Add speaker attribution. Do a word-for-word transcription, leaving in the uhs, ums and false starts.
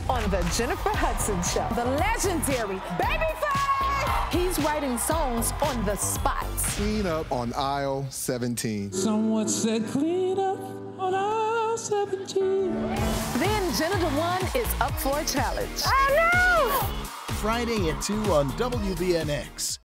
Speaker 1: on the Jennifer Hudson Show. The legendary BABYFACE! He's writing songs on the spot.
Speaker 2: Clean up on aisle seventeen.
Speaker 3: Someone said clean up on aisle seventeen.
Speaker 1: Then Jenna DEWAN is up for a challenge.
Speaker 4: Oh no! Friday at two on W B N X.